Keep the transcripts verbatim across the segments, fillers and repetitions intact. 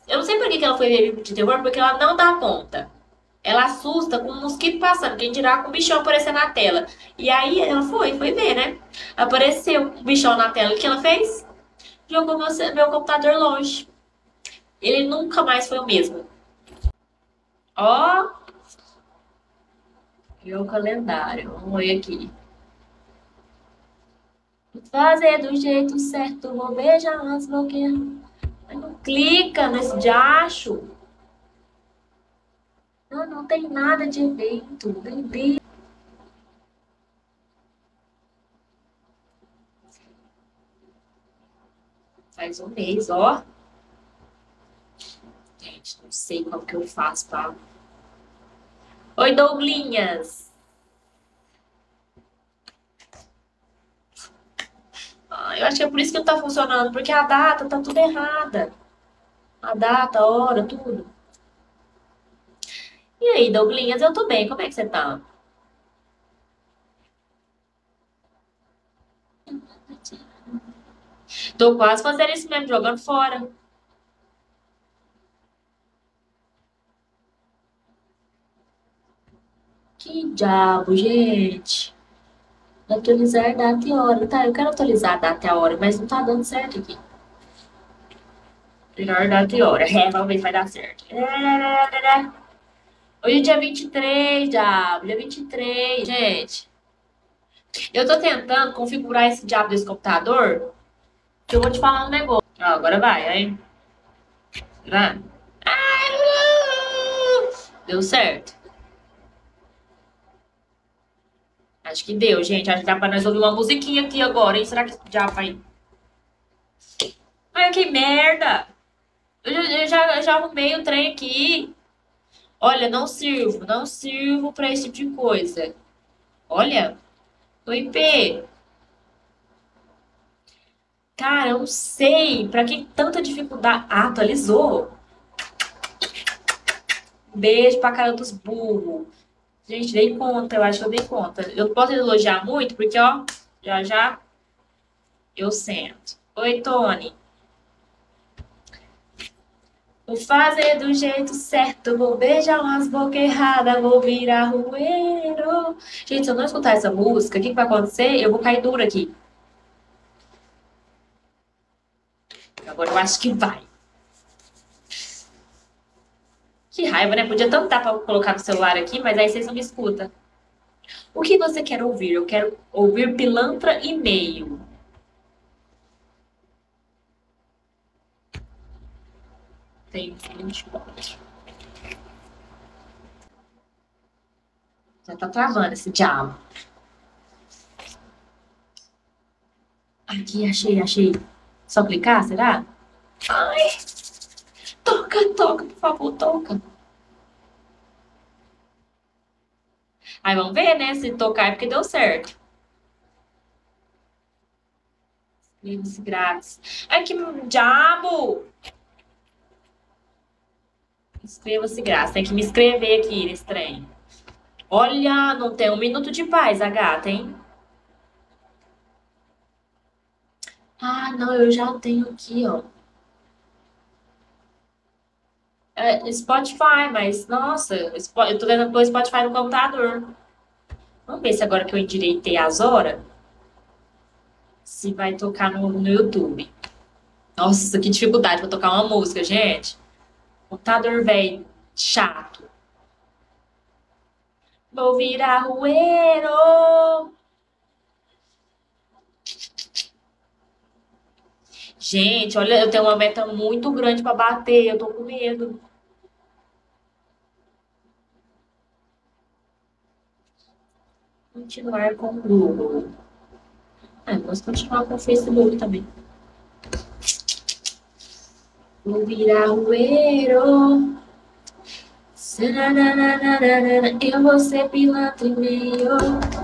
Eu não sei por que que ela foi ver filme de terror, porque ela não dá conta. Ela assusta com um mosquito passando, quem dirá com o bichão aparecer na tela. E aí ela foi, foi ver, né? Apareceu um bichão na tela. O que ela fez? Jogou meu, ce- meu computador longe. Ele nunca mais foi o mesmo. Ó, meu calendário. Vamos ver aqui. Fazer do jeito certo, vou beijar umas boquinhas. Mas não clica nesse diacho. Não, não tem nada de evento. Bebê. Faz um mês, ó. Gente, não sei como que eu faço, tá? Oi, Douglinhas. Ah, eu acho que é por isso que não tá funcionando, porque a data tá tudo errada. A data, a hora, tudo. E aí, Douglinhas, eu tô bem. Como é que você tá? Tô quase fazendo isso mesmo, jogando fora. Que diabo, gente. Atualizar data e hora. Tá, eu quero atualizar a data e a hora, mas não tá dando certo aqui. Melhor data e hora. É, vamos ver se vai dar certo. Hoje é dia vinte e três, diabo. Dia vinte e três, gente. Eu tô tentando configurar esse diabo desse computador, que eu vou te falar um negócio. Ó, agora vai, hein? Vai. Deu certo? Acho que deu, gente. Acho que dá pra nós ouvir uma musiquinha aqui agora, hein? Será que já vai... Ai, que merda! Eu já, eu já, eu já arrumei o trem aqui. Olha, não sirvo, não sirvo pra esse tipo de coisa. Olha, o I P. Cara, eu não sei. Pra que tanta dificuldade? Ah, atualizou. Beijo pra cara dos burros. Gente, dei conta, eu acho que eu dei conta. Eu não posso elogiar muito, porque, ó, já já eu sento. Oi, Tony. Vou fazer do jeito certo, vou beijar umas bocas erradas, vou virar rueiro. Gente, se eu não escutar essa música, o que que vai acontecer? Eu vou cair dura aqui. Agora eu acho que vai. Que raiva, né? Podia tanto dar pra colocar no celular aqui, mas aí vocês não me escutam. O que você quer ouvir? Eu quero ouvir pilantra e meio. Tem vinte e quatro. Já tá travando esse diabo. Aqui, achei, achei. Só clicar, será? Ai, toca, toca, por favor, toca. Aí vamos ver, né? Se tocar é porque deu certo. Livros grátis. Ai, que diabo! Inscreva-se grátis. Tem que me inscrever aqui nesse trem. Olha, não tem um minuto de paz, a gata, hein? Ah, não, eu já tenho aqui, ó. É, Spotify, mas, nossa, Spo- eu tô vendo pelo Spotify no computador. Vamos ver se agora que eu endireitei as horas, se vai tocar no, no YouTube. Nossa, que dificuldade pra tocar uma música, gente. Computador velho, chato. Vou virar rueiro. Gente, olha, eu tenho uma meta muito grande pra bater, eu tô com medo. Continuar com o Google. Ah, vamos continuar com o Facebook também. Vou virar rueiro. Sananana, eu vou ser pilantra e meio.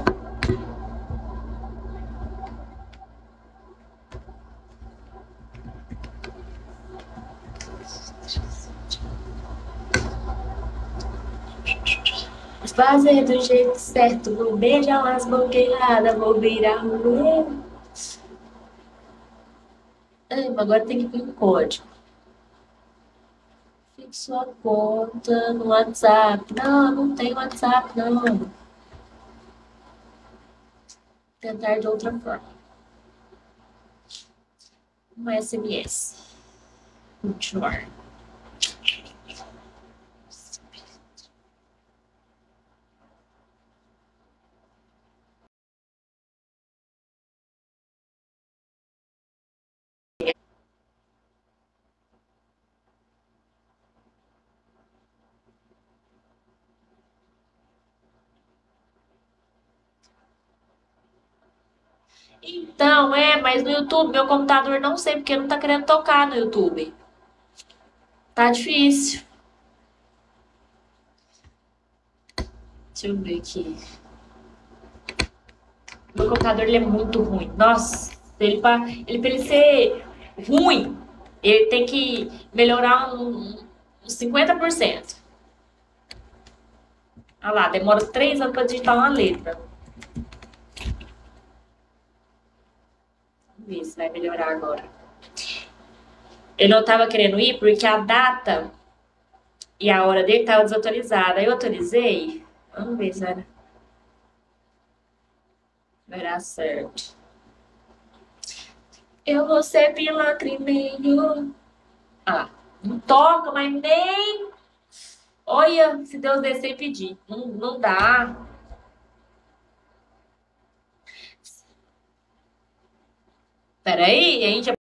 Fazer do jeito certo, vou beijar umas boqueiradas, vou virar rueiro. Ah, agora tem que vir um código. sua conta no WhatsApp. Não, não tem WhatsApp, não. Tentar de outra forma. Um S M S. Continuar. Então, é, mas no YouTube, meu computador não sei porque não tá querendo tocar no YouTube. Tá difícil. Deixa eu ver aqui. Meu computador ele é muito ruim. Nossa, ele para ele, pra ele ser ruim, ele tem que melhorar um, uns cinquenta por cento. Olha lá, demora três anos para digitar uma letra. Vamos ver se vai melhorar agora. Eu não estava querendo ir porque a data e a hora dele estava desatualizada. Aí eu atualizei. Vamos ver se vai, vai dar certo. Eu vou ser pilantra e meio. Ah, não toca, mas nem. Olha, se Deus descer e pedir. Não, não dá. Peraí, a gente